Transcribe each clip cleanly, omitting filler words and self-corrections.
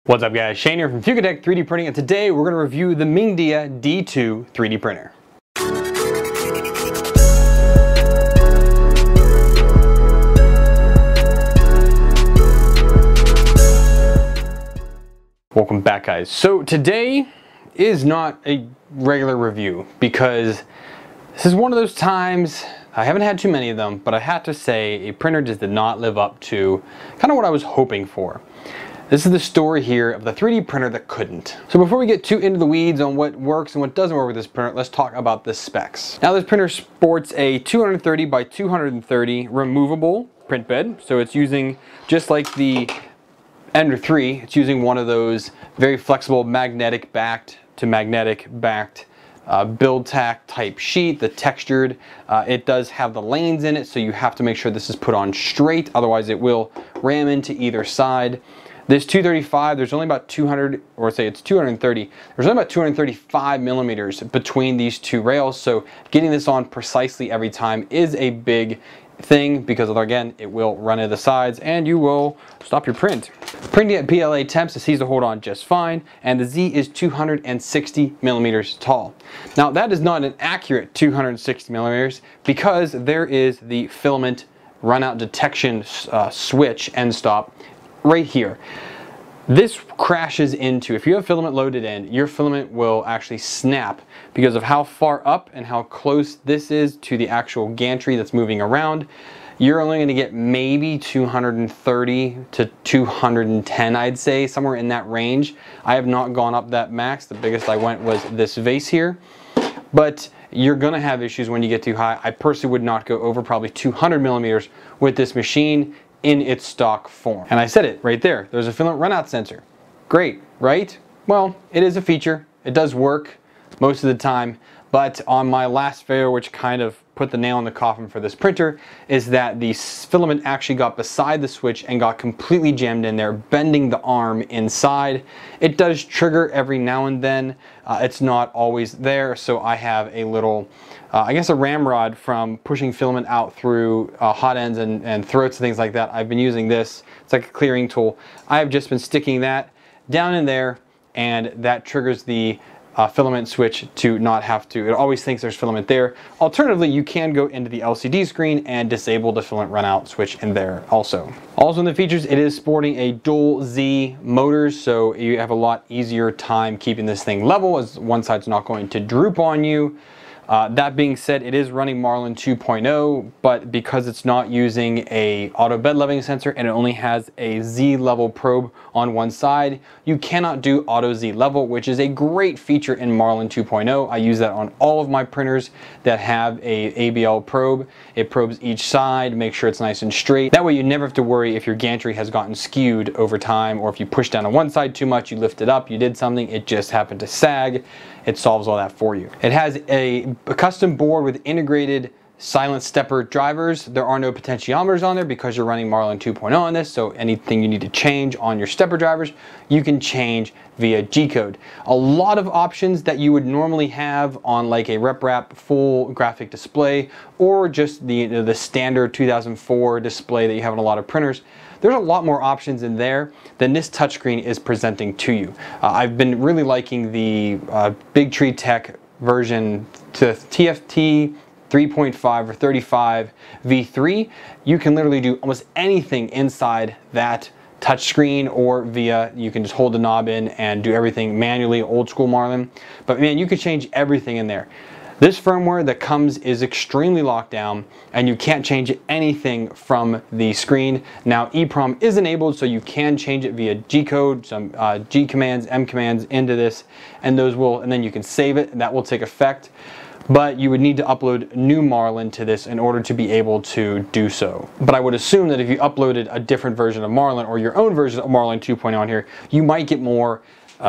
What's up guys, Shane here from Fugatech 3D Printing, and today we're going to review the Mingdia D2 3D printer. Welcome back guys. So today is not a regular review because this is one of those times, I haven't had too many of them, but I have to say a printer just did not live up to kind of what I was hoping for. This is the story here of the 3D printer that couldn't. So before we get too into the weeds on what works and what doesn't work with this printer, let's talk about the specs. Now this printer sports a 230 by 230 removable print bed. So it's using, just like the Ender 3, it's using one of those very flexible magnetic backed to magnetic backed build tack type sheet, the textured. It does have the lanes in it, so you have to make sure this is put on straight, otherwise it will ram into either side. This 235, there's only about 200, or say it's 230, there's only about 235 millimeters between these two rails, so getting this on precisely every time is a big thing because again, it will run into the sides and you will stop your print. Printing at PLA temps, it seems to hold on just fine, and the Z is 260 millimeters tall. Now that is not an accurate 260 millimeters because there is the filament runout detection switch end stop right here. This crashes into, if you have filament loaded in, your filament will actually snap because of how far up and how close this is to the actual gantry that's moving around. You're only going to get maybe 230 to 210, I'd say, somewhere in that range. I have not gone up that max. The biggest I went was this vase here. But you're going to have issues when you get too high. I personally would not go over probably 200 millimeters with this machine in its stock form. And I said it right there, there's a filament runout sensor. Great, right? Well, it is a feature. It does work most of the time, but on my last failure, which kind of put the nail in the coffin for this printer, is that the filament actually got beside the switch and got completely jammed in there, bending the arm inside. It does trigger every now and then. It's not always there, so I have a little, I guess a ramrod from pushing filament out through hot ends and throats and things like that. I've been using this. It's like a clearing tool. I have just been sticking that down in there, and that triggers the filament switch to not have to. It always thinks there's filament there. Alternatively, you can go into the LCD screen and disable the filament runout switch in there also. Also in the features, it is sporting a dual Z motors, so you have a lot easier time keeping this thing level as one side's not going to droop on you. That being said, it is running Marlin 2.0, but because it's not using a auto bed leveling sensor and it only has a Z level probe on one side, you cannot do auto Z level, which is a great feature in Marlin 2.0. I use that on all of my printers that have a ABL probe. It probes each side, make sure it's nice and straight. That way you never have to worry if your gantry has gotten skewed over time, or if you push down on one side too much, you lift it up, you did something, it just happened to sag. It solves all that for you. It has a custom board with integrated silent stepper drivers. There are no potentiometers on there because you're running Marlin 2.0 on this, so anything you need to change on your stepper drivers, you can change via G-code. A lot of options that you would normally have on like a RepRap full graphic display or just the standard 2004 display that you have on a lot of printers. There's a lot more options in there than this touchscreen is presenting to you. I've been really liking the Big Tree Tech version to TFT 3.5 or 35 V3. You can literally do almost anything inside that touchscreen, or via, you can just hold the knob in and do everything manually, old school Marlin. But man, you can change everything in there. This firmware that comes is extremely locked down and you can't change anything from the screen. Now EEPROM is enabled, so you can change it via G-code, some G commands, M commands into this, and those will, and then you can save it and that will take effect. But you would need to upload new Marlin to this in order to be able to do so. But I would assume that if you uploaded a different version of Marlin or your own version of Marlin 2.0 on here, you might get more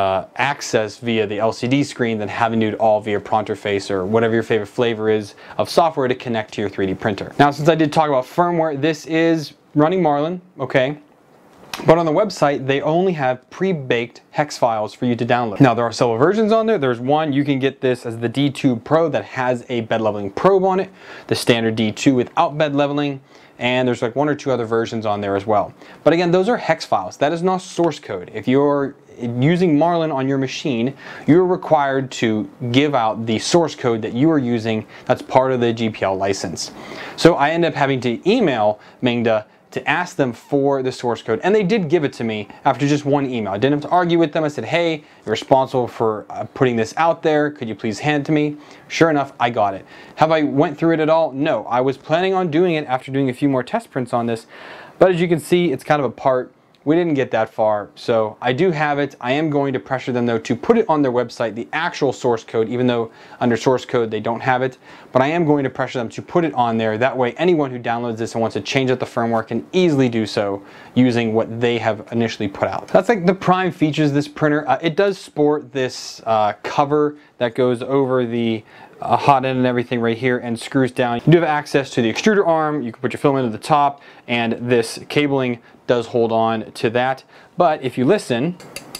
access via the LCD screen than having to do it all via Pronterface or whatever your favorite flavor is of software to connect to your 3D printer. Now, since I did talk about firmware, this is running Marlin, okay? But on the website, they only have pre-baked hex files for you to download. Now, there are several versions on there. There's one, you can get this as the D2 Pro that has a bed leveling probe on it, the standard D2 without bed leveling, and there's like one or two other versions on there as well. But again, those are hex files. That is not source code. If you're using Marlin on your machine, you're required to give out the source code that you are using that's part of the GPL license. So I ended up having to email Mingda to ask them for the source code, and they did give it to me after just one email. I didn't have to argue with them. I said, hey, you're responsible for putting this out there. Could you please hand it to me? Sure enough, I got it. Have I went through it at all? No. I was planning on doing it after doing a few more test prints on this, but as you can see, it's kind of apart. We didn't get that far, so I do have it. I am going to pressure them though to put it on their website, the actual source code, even though under source code they don't have it. But I am going to pressure them to put it on there. That way anyone who downloads this and wants to change out the firmware can easily do so using what they have initially put out. That's like the prime features of this printer. It does sport this cover that goes over the hot end and everything right here and screws down. You do have access to the extruder arm. You can put your filament at the top, and this cabling does hold on to that. But if you listen,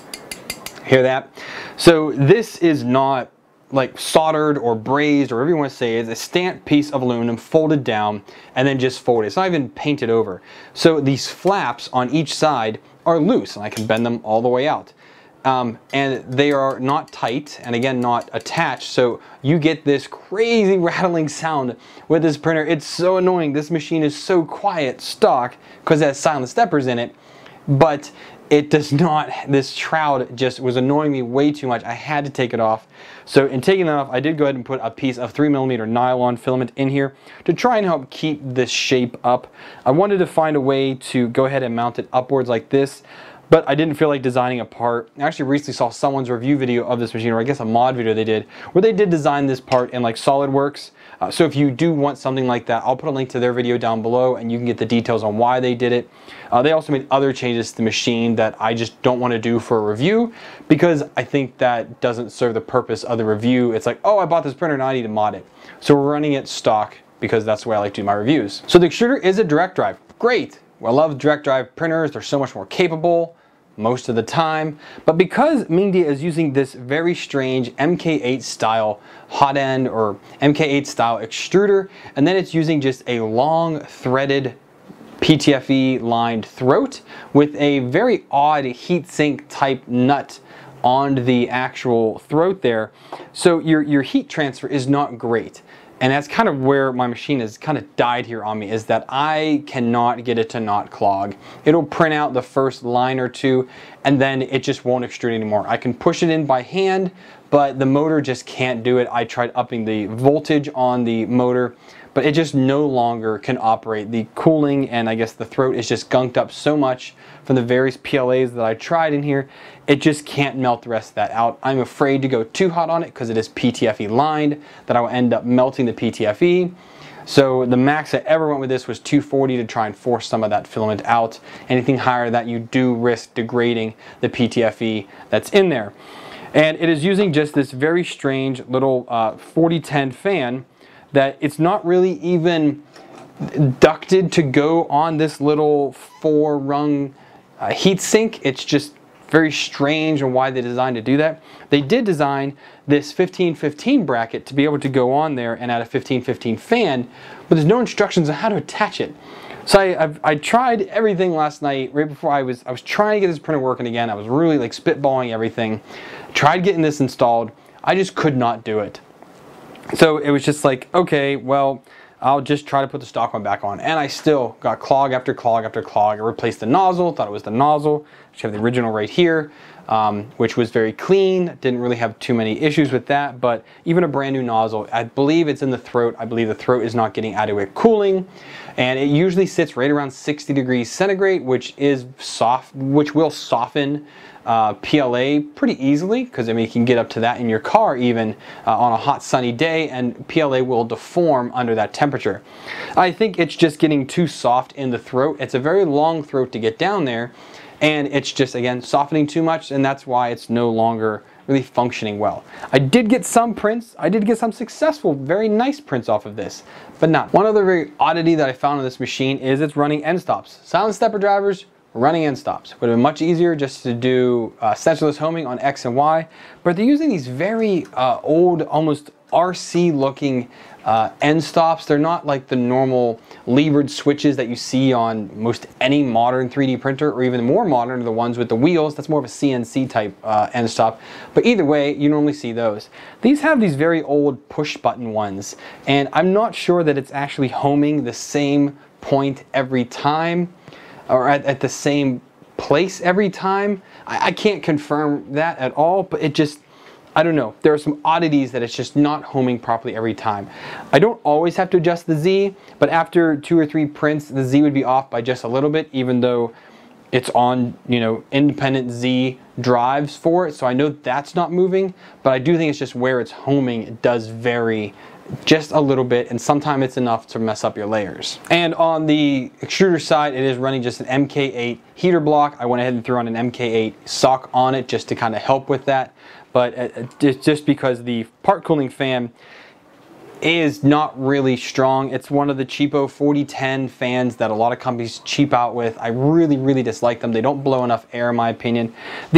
hear that? So this is not like soldered or brazed or whatever you want to say. It's a stamped piece of aluminum folded down and then just folded. It's not even painted over. So these flaps on each side are loose, and I can bend them all the way out. And they are not tight, and again not attached, so you get this crazy rattling sound with this printer. It's so annoying. This machine is so quiet stock because it has silent steppers in it, but it does not. This shroud just was annoying me way too much. I had to take it off. So in taking that off, I did go ahead and put a piece of 3mm nylon filament in here to try and help keep this shape up. I wanted to find a way to go ahead and mount it upwards like this, but I didn't feel like designing a part. I actually recently saw someone's review video of this machine, or I guess a mod video they did, where they did design this part in like SolidWorks. So if you do want something like that, I'll put a link to their video down below and you can get the details on why they did it. They also made other changes to the machine that I just don't want to do for a review because I think that doesn't serve the purpose of the review. It's like, oh, I bought this printer, now I need to mod it. So we're running it stock because that's the way I like to do my reviews. So the extruder is a direct drive. Great. Well, I love direct drive printers. They're so much more capable most of the time, but because Mingda is using this very strange MK8 style hot end or MK8 style extruder, and then it's using just a long threaded PTFE lined throat with a very odd heatsink type nut on the actual throat there, so your heat transfer is not great. And that's kind of where my machine has kind of died here on me, is that I cannot get it to not clog. It'll print out the first line or two and then it just won't extrude anymore. I can push it in by hand, but the motor just can't do it. I tried upping the voltage on the motor, but it just no longer can operate. The cooling and I guess the throat is just gunked up so much from the various PLAs that I tried in here, it just can't melt the rest of that out. I'm afraid to go too hot on it because it is PTFE lined, that I will end up melting the PTFE. So the max I ever went with this was 240 to try and force some of that filament out. Anything higher than that, you do risk degrading the PTFE that's in there. And it is using just this very strange little 4010 fan that it's not really even ducted to go on this little 4-rung heatsink. It's just very strange on why they designed to do that. They did design this 1515 bracket to be able to go on there and add a 1515 fan, but there's no instructions on how to attach it. So I tried everything last night right before I was trying to get this printer working again. I was really like spitballing everything. Tried getting this installed. I just could not do it. So it was just like, okay, well, I'll just try to put the stock one back on. And I still got clog after clog after clog. I replaced the nozzle, thought it was the nozzle. I have the original right here, which was very clean. Didn't really have too many issues with that, but even a brand new nozzle, I believe it's in the throat. I believe the throat is not getting adequate cooling. And it usually sits right around 60 degrees centigrade, which is soft, which will soften PLA pretty easily, because I mean you can get up to that in your car even on a hot sunny day, and PLA will deform under that temperature. I think it's just getting too soft in the throat. It's a very long throat to get down there, and it's just again softening too much, and that's why it's no longer really functioning well. I did get some prints. I did get some successful, very nice prints off of this, but not. One other very oddity that I found on this machine is it's running end stops. Silent stepper drivers running end stops. Would have been much easier just to do sensorless homing on X and Y, but they're using these very old, almost RC looking end stops. They're not like the normal levered switches that you see on most any modern 3D printer, or even more modern, the ones with the wheels. That's more of a CNC type end stop. But either way, you normally see those. These have these very old push button ones, and I'm not sure that it's actually homing the same point every time, or at the same place every time. I can't confirm that at all, but it just, I don't know. There are some oddities that it's just not homing properly every time. I don't always have to adjust the Z, but after 2 or 3 prints, the Z would be off by just a little bit, even though it's on, you know, independent Z drives for it. So I know that's not moving, but I do think it's just where it's homing, it does vary just a little bit, and sometimes it's enough to mess up your layers. And on the extruder side, it is running just an MK8 heater block. I went ahead and threw on an MK8 sock on it just to kind of help with that. But just because the part cooling fan is not really strong. It's one of the cheapo 4010 fans that a lot of companies cheap out with. I really dislike them. They don't blow enough air in my opinion.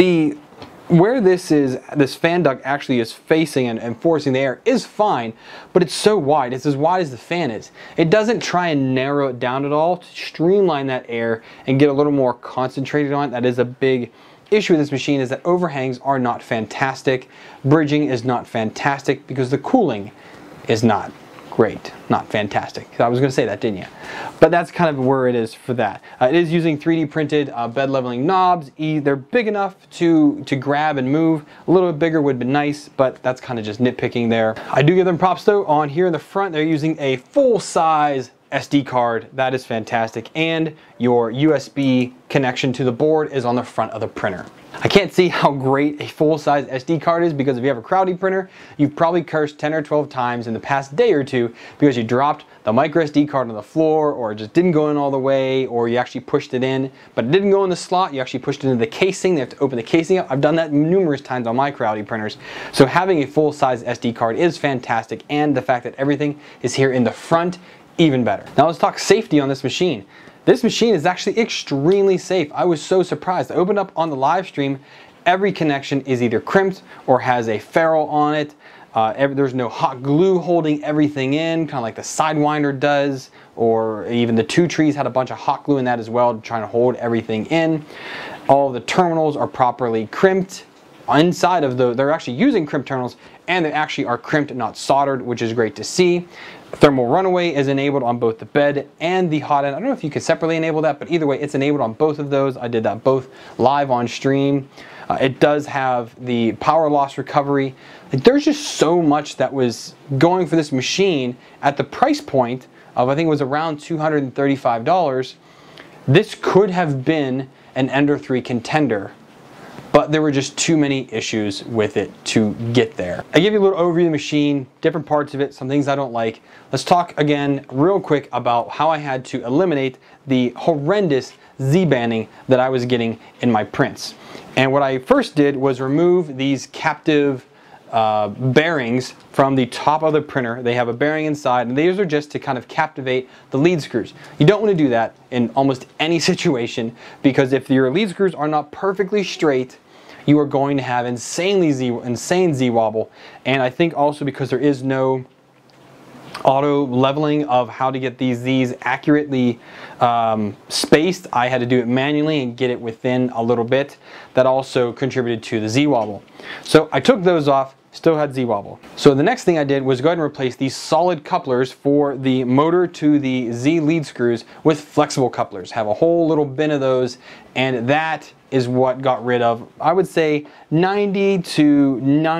Where this fan duct actually is facing and forcing the air is fine, but it's so wide. It's as wide as the fan is. It doesn't try and narrow it down at all to streamline that air and get a little more concentrated on it. That is a big issue with this machine, is that overhangs are not fantastic. Bridging is not fantastic because the cooling is not great, not fantastic. I was going to say that, didn't you? But that's kind of where it is for that. It is using 3D printed bed leveling knobs. They're big enough to grab and move. A little bit bigger would be nice, but that's kind of just nitpicking there. I do give them props though. On here in the front, they're using a full-size SD card. That is fantastic. And your USB connection to the board is on the front of the printer. I can't see how great a full-size SD card is, because if you have a Crowdy printer, you've probably cursed 10 or 12 times in the past day or two because you dropped the micro SD card on the floor, or it just didn't go in all the way, or you actually pushed it in, but it didn't go in the slot. You actually pushed it into the casing. They have to open the casing up. I've done that numerous times on my Crowdy printers. So having a full-size SD card is fantastic, and the fact that everything is here in the front, even better. Now let's talk safety on this machine. This machine is actually extremely safe. I was so surprised. I opened up on the live stream. Every connection is either crimped or has a ferrule on it. There's no hot glue holding everything in, kind of like the Sidewinder does, or even the Two Trees had a bunch of hot glue in that as well, trying to hold everything in. All of the terminals are properly crimped. Inside of they're actually using crimped terminals, and they actually are crimped and not soldered, which is great to see. Thermal runaway is enabled on both the bed and the hot end. I don't know if you can separately enable that, but either way, it's enabled on both of those. I did that both live on stream. It does have the power loss recovery. Like, there's just so much that was going for this machine at the price point of, I think it was around $235. This could have been an Ender 3 contender, but there were just too many issues with it to get there. I give you a little overview of the machine, different parts of it, some things I don't like. Let's talk again real quick about how I had to eliminate the horrendous Z-banding that I was getting in my prints. And what I first did was remove these captive bearings from the top of the printer. They have a bearing inside, and these are just to kind of captivate the lead screws. You don't want to do that in almost any situation, because if your lead screws are not perfectly straight, you are going to have insane Z wobble. And I think also because there is no auto leveling of how to get these Z's accurately spaced, I had to do it manually and get it within a little bit. That also contributed to the Z wobble. So I took those off, still had Z wobble. So the next thing I did was go ahead and replace these solid couplers for the motor to the Z lead screws with flexible couplers. Have a whole little bin of those, and that is what got rid of, I would say, 90 to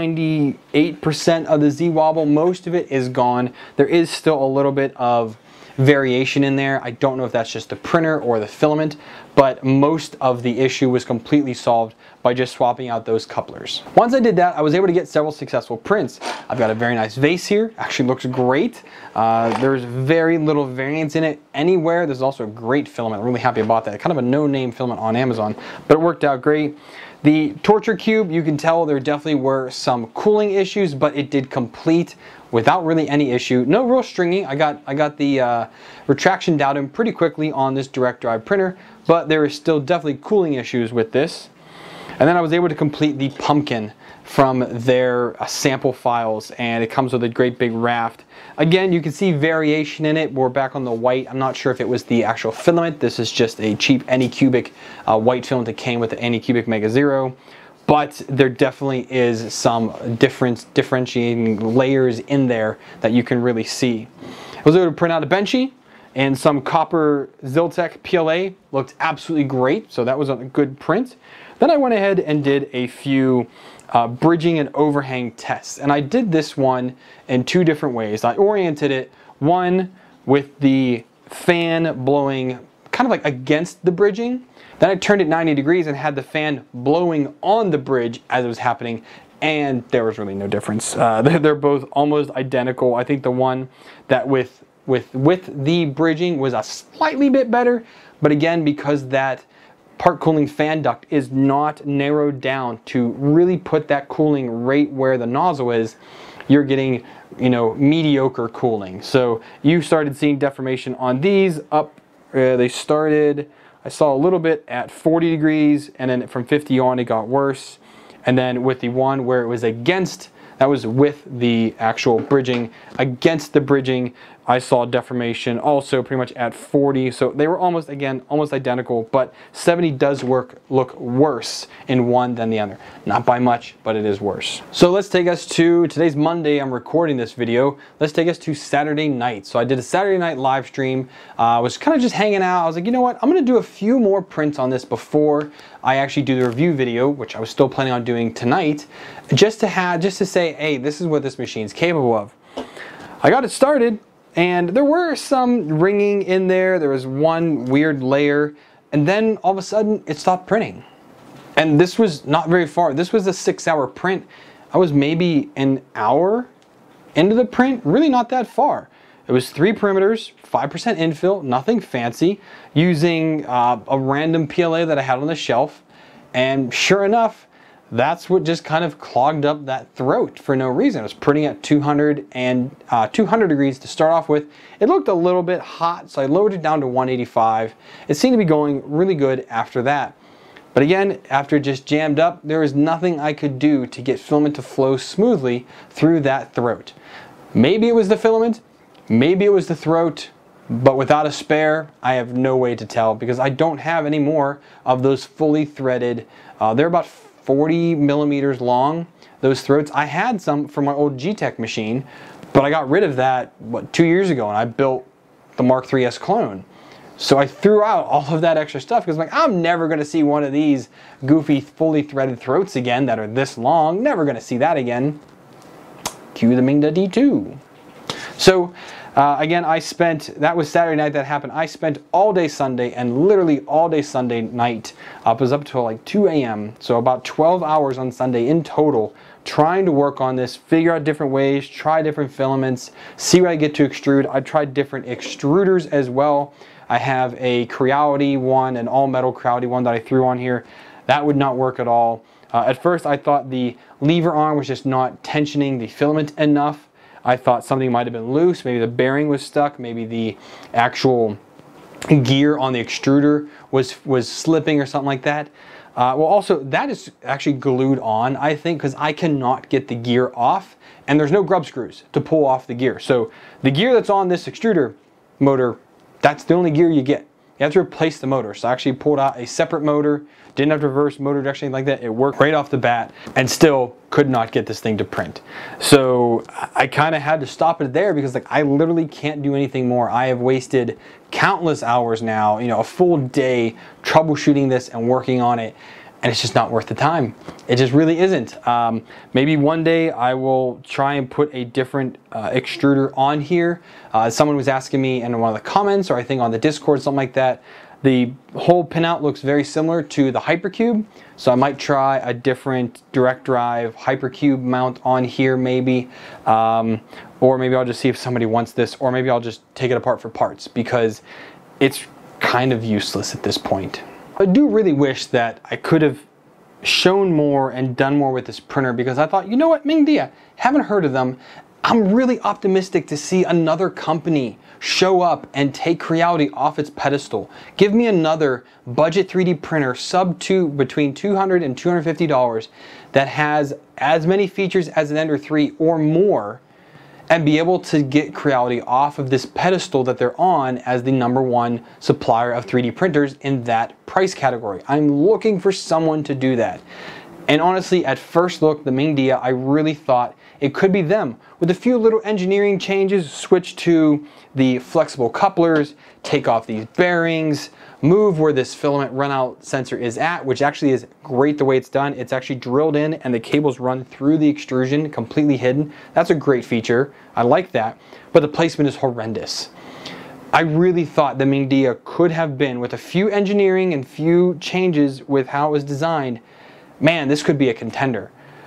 98% of the Z wobble. Most of it is gone. There is still a little bit of variation in there. I don't know if that's just the printer or the filament, but most of the issue was completely solved by just swapping out those couplers. Once I did that, I was able to get several successful prints. I've got a very nice vase here, actually looks great. There's very little variance in it anywhere. There's also a great filament. I'm really happy about that. Kind of a no-name filament on Amazon, but it worked out great. The torture cube, you can tell there definitely were some cooling issues, but it did complete without really any issue. No real stringing. I got the retraction down in pretty quickly on this direct drive printer, but there is still definitely cooling issues with this. And then I was able to complete the pumpkin from their sample files, and it comes with a great big raft. Again, you can see variation in it. We're back on the white. I'm not sure if it was the actual filament. This is just a cheap Anycubic white filament that came with the Anycubic Mega Zero. But there definitely is some differentiating layers in there that you can really see. I was able to print out a Benchy and some copper Ziltech PLA. Looked absolutely great, so that was a good print. Then I went ahead and did a few bridging and overhang tests, and I did this one in two different ways. I oriented it, one with the fan blowing kind of like against the bridging. Then I turned it 90 degrees and had the fan blowing on the bridge as it was happening, and there was really no difference. They're both almost identical. I think the one that with the bridging was a slightly bit better, but again, because that part cooling fan duct is not narrowed down to really put that cooling right where the nozzle is, you're getting, you know, mediocre cooling. So you started seeing deformation on these up. They started, I saw a little bit at 40 degrees, and then from 50 on it got worse. And then with the one where it was against, that was with the actual bridging, against the bridging, I saw deformation also pretty much at 40. So they were almost, again, almost identical, but 70 does look worse in one than the other. Not by much, but it is worse. So let's take us to, today's Monday, I'm recording this video. Let's take us to Saturday night. So I did a Saturday night live stream. I was kind of just hanging out. I was like, you know what? I'm gonna do a few more prints on this before I actually do the review video, which I was still planning on doing tonight, just to say, hey, this is what this machine's capable of. I got it started, and there were some ringing in there. There was one weird layer, and then all of a sudden it stopped printing. And this was not very far. This was a 6-hour print. I was maybe an hour into the print, really not that far. It was 3 perimeters, 5% infill, nothing fancy, using a random PLA that I had on the shelf. And sure enough, that's what just kind of clogged up that throat for no reason. I was printing at 200 degrees to start off with. It looked a little bit hot, so I lowered it down to 185. It seemed to be going really good after that. But again, after it just jammed up, there was nothing I could do to get filament to flow smoothly through that throat. Maybe it was the filament, maybe it was the throat, but without a spare, I have no way to tell because I don't have any more of those fully threaded. They're about 40 millimeters long, those throats. I had some from my old G-Tech machine, but I got rid of that, what, 2 years ago, and I built the Mark III's clone. So I threw out all of that extra stuff because I'm like, I'm never going to see one of these goofy, fully threaded throats again that are this long. Never going to see that again. Cue the Mingda D2. So again, that was Saturday night that happened. I spent all day Sunday and literally all day Sunday night. It was up till like 2 a.m. So about 12 hours on Sunday in total, trying to work on this, figure out different ways, try different filaments, see what I get to extrude. I tried different extruders as well. I have a Creality one, an all metal Creality one that I threw on here. That would not work at all. At first I thought the lever arm was just not tensioning the filament enough. I thought something might have been loose, maybe the bearing was stuck, maybe the actual gear on the extruder was slipping or something like that. Well, also that is actually glued on, I think, because I cannot get the gear off, and there's no grub screws to pull off the gear. So the gear that's on this extruder motor, that's the only gear you get. You have to replace the motor. So I actually pulled out a separate motor, didn't have to reverse motor direction like that. It worked right off the bat and still could not get this thing to print. So I kind of had to stop it there because like I literally can't do anything more. I have wasted countless hours now, you know, a full day troubleshooting this and working on it, and it's just not worth the time. It just really isn't. Maybe one day I will try and put a different extruder on here. Someone was asking me in one of the comments, or I think on the Discord, something like that. The whole pinout looks very similar to the Hypercube, so I might try a different direct drive Hypercube mount on here maybe, or maybe I'll just see if somebody wants this, or maybe I'll just take it apart for parts because it's kind of useless at this point. I do really wish that I could have shown more and done more with this printer because I thought, you know what, Mingda, haven't heard of them. I'm really optimistic to see another company show up and take Creality off its pedestal. Give me another budget 3D printer between $200 and $250 that has as many features as an Ender 3 or more, and be able to get Creality off of this pedestal that they're on as the #1 supplier of 3D printers in that price category. I'm looking for someone to do that. And honestly, at first look, the Mingdia, I really thought it could be them. With a few little engineering changes, switch to the flexible couplers, take off these bearings, move where this filament runout sensor is at, which actually is great the way it's done. It's actually drilled in and the cables run through the extrusion, completely hidden. That's a great feature. I like that, but the placement is horrendous. I really thought the Mingdia could have been, with a few engineering and few changes with how it was designed, man, this could be a contender.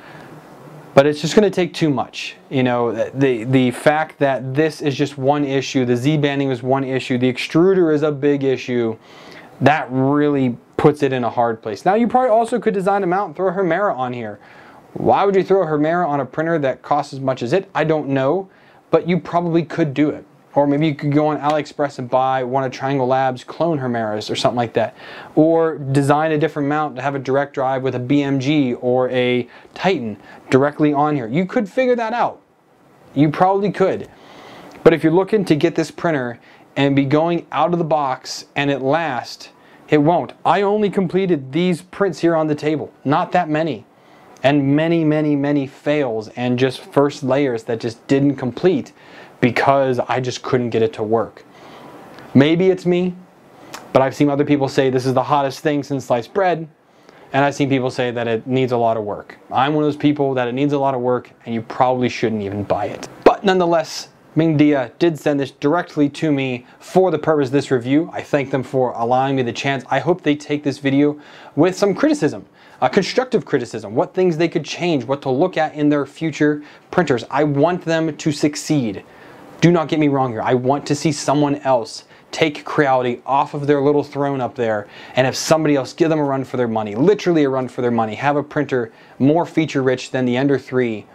But it's just going to take too much. You know, the fact that this is just one issue, the Z-banding was one issue, the extruder is a big issue, that really puts it in a hard place. Now, you probably also could design a mount and throw a Hemera on here. Why would you throw a Hemera on a printer that costs as much as it? I don't know, but you probably could do it. Or maybe you could go on AliExpress and buy one of Triangle Labs clone Hemeras or something like that. Or design a different mount to have a direct drive with a BMG or a Titan directly on here. You could figure that out. You probably could. But if you're looking to get this printer and be going out of the box and it lasts, it won't. I only completed these prints here on the table. Not that many. And many, many, many fails and just first layers that just didn't complete, because I just couldn't get it to work. Maybe it's me, but I've seen other people say this is the hottest thing since sliced bread, and I've seen people say that it needs a lot of work. I'm one of those people that it needs a lot of work, and you probably shouldn't even buy it. But nonetheless, Mingdia did send this directly to me for the purpose of this review. I thank them for allowing me the chance. I hope they take this video with some criticism. Constructive criticism, what things they could change, what to look at in their future printers. I want them to succeed. Do not get me wrong here. I want to see someone else take Creality off of their little throne up there and have somebody else give them a run for their money, literally a run for their money, have a printer more feature rich than the Ender 3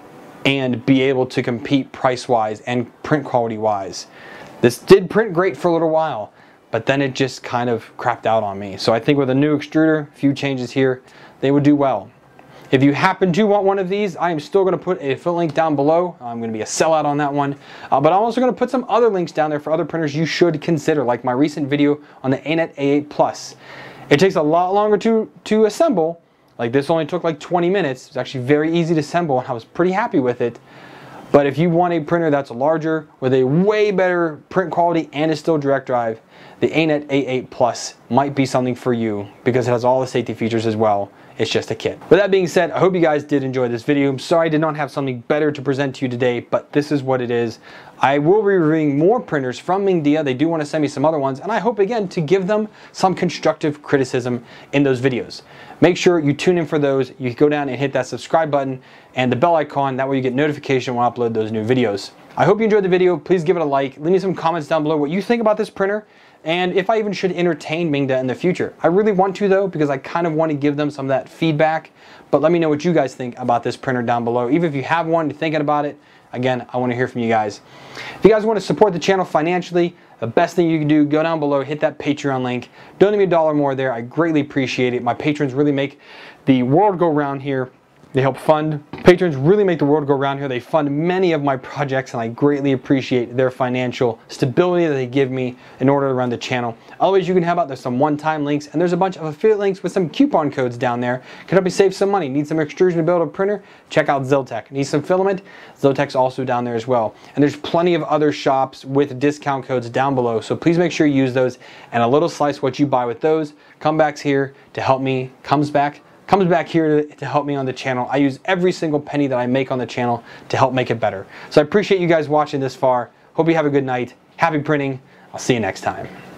and be able to compete price-wise and print quality-wise. This did print great for a little while, but then it just kind of crapped out on me. So I think with a new extruder, a few changes here, they would do well. If you happen to want one of these, I am still going to put a affiliate link down below. I'm going to be a sellout on that one. But I'm also going to put some other links down there for other printers you should consider, like my recent video on the ANET A8 Plus. It takes a lot longer to assemble. Like this only took like 20 minutes. It's actually very easy to assemble, and I was pretty happy with it. But if you want a printer that's larger, with a way better print quality and is still direct drive, the ANET A8 Plus might be something for you, because it has all the safety features as well. It's just a kit. With that being said, I hope you guys did enjoy this video. I'm sorry I did not have something better to present to you today, but this is what it is. I will be reviewing more printers from Mingdia. They do want to send me some other ones, and I hope again to give them some constructive criticism in those videos. Make sure you tune in for those. You go down and hit that subscribe button and the bell icon. That way you get notification when I upload those new videos. I hope you enjoyed the video. Please give it a like. Leave me some comments down below what you think about this printer, and if I even should entertain Mingdia in the future. I really want to, though, because I kind of want to give them some of that feedback. But let me know what you guys think about this printer down below. Even if you have one, you're thinking about it, again, I want to hear from you guys. If you guys want to support the channel financially, the best thing you can do, go down below, hit that Patreon link. Donate me $1 more there. I greatly appreciate it. My patrons really make the world go round here. They help fund. Patrons really make the world go round here. They fund many of my projects, and I greatly appreciate their financial stability that they give me in order to run the channel. Always, you can help out. There's some one-time links, and there's a bunch of affiliate links with some coupon codes down there. Can help you save some money. Need some extrusion to build a printer? Check out Ziltech. Need some filament? Ziltech's also down there as well. And there's plenty of other shops with discount codes down below, so please make sure you use those, and a little slice what you buy with those comes back here to help me, comes back here to help me on the channel. I use every single penny that I make on the channel to help make it better. So I appreciate you guys watching this far. Hope you have a good night. Happy printing. I'll see you next time.